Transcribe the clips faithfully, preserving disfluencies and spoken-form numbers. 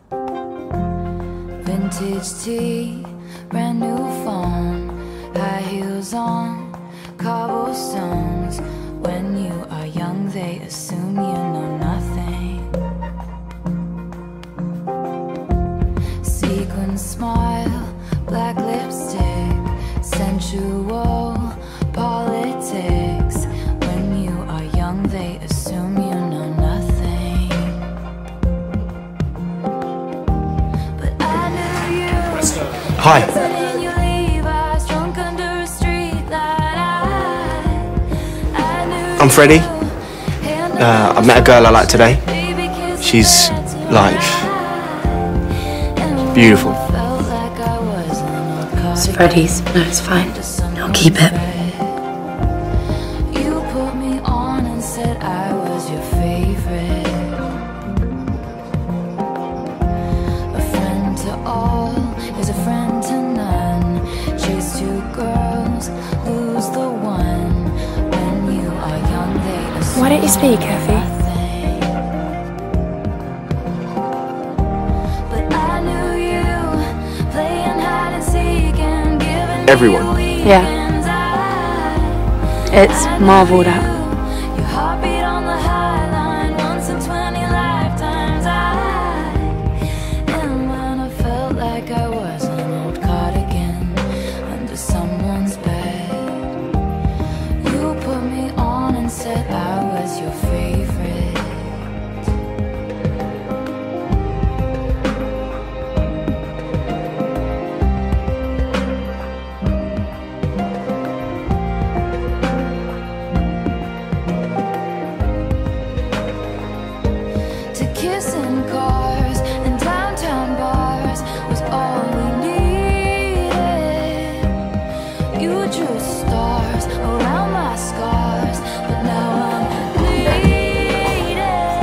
Vintage tea, brand new phone, high heels on, cobblestones. When you are young, they assume you know nothing. Sequin smile, black lipstick, sensual politics. When you are young, they assume you know nothing. But I knew you. Hi. In your Levi's, drunk under a streetlight. I knew I'm Freddie. you. Uh, I met a girl I like today. She's like beautiful. It's Freddie's. No, it's fine. I'll keep it. You put me on and said I was your favorite. A friend to all is a friend to none. Chase two girls, lose the one. When you are young, they assume. Why don't you speak, Effy? But I knew you, playing hide and seek and giving Everyone. Yeah. It's marvelled at. your heartbeat on the high line once in twenty lifetimes. I and when I felt like I was an old cardigan under someone's bed, you put me on and said I was your favorite. To kiss in cars and downtown bars was all we needed. You drew stars around my scars, but now I'm bleeding.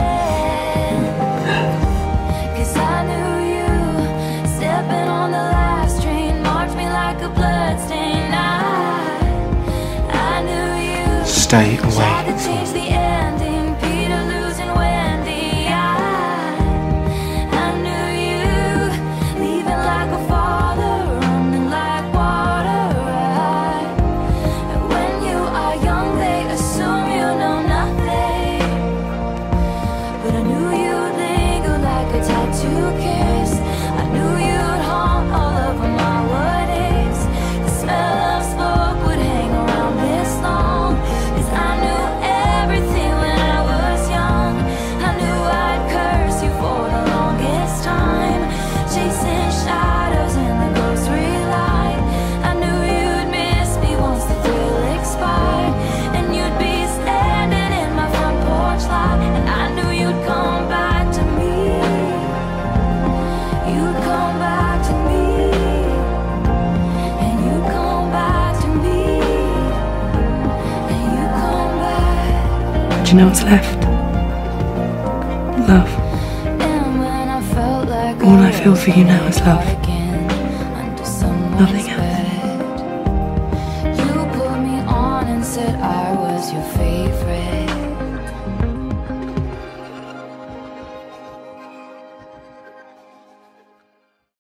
Cause I knew you, stepping on the last train, marked me like a bloodstain. I, I knew you. Stay Tried away to change the ending, Peter losing Wendy. I, I knew you, leaving like a father, running like water. I, and when you are young, they assume you know nothing. But I knew you'd linger like a tattoo kiss. I knew you'd haunt all over my weddings. The smell of smoke would hang around this long. Cause I knew everything when I was young. I knew I'd curse you for the longest time, chasing shadows in the grocery light. I knew you'd miss me once the thrill expired, and you'd be standing in my front porch light. And I knew you'd come back to me. You'd come back to me. And you'd come back to me. And you'd come back. Do you know what's left? Love. And when I felt like All I feel for you now is love. again under someone's Nothing else. bed.